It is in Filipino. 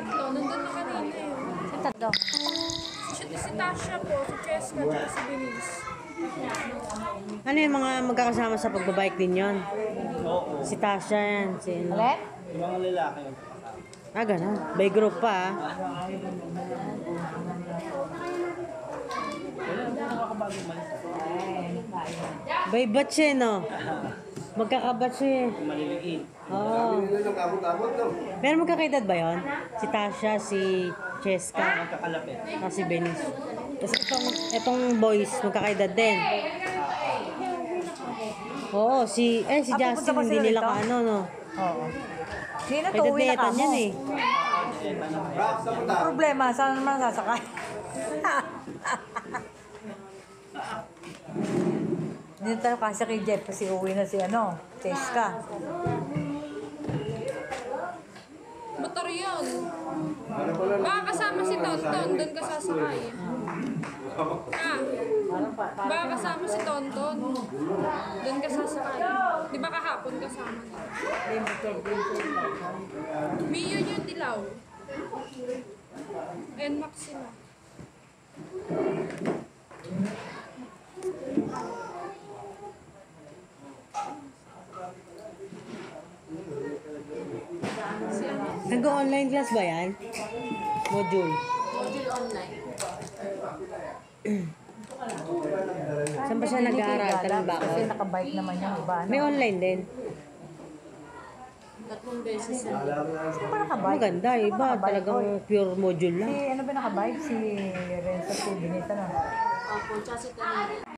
tatlo, nandun na kanina yun. Si tatlo. Si Tasha po, si Cheska, at si Denise. Ano yung mga magkakasama sa pagbabike din yun? Oo. Si Tasha yan. Si ano? Alin? Yung mga lalaki yung kasama. Ah, gano'n. By group pa ah. Wala na nakakabago malis. By batch eh, no? Magkakabatch eh. Maliliit. Oo. Pero magkakaedad ba yun? Si Tasha, si Cheska, Magkakalapit. at si Benice. Tapos itong boys, magkakaedad din. Oo, si pupunta Justin, ba hindi sila nila rito? kaano, no? Oo. Hindi na to, Edad uwi na na etan kamo. yan eh. Problema, saan naman sasakay? Hindi tayo kasi kay Jeff kasi uwi na si Cheska. Motor yun. Baka kasama si Tonton, doon ka sasakay. Ah, baka kasama si Tonton, doon ka sasakay. Di ba kahapon kasama niya? Mio yung dilaw. NMAX sila. Nag-online class ba yan? Module. Module online. Saan ba siya nag-aaral? Talambaka? Kasi nakabike naman yung iba. May online din. 3 beses na. Sino ba nakabike? Maganda, Sino ba iba. nakabike? Talagang Oy, pure module lang. Si ano ba nakabike? Si Renzo Tubinita na. Opo, tsaka si Tanita.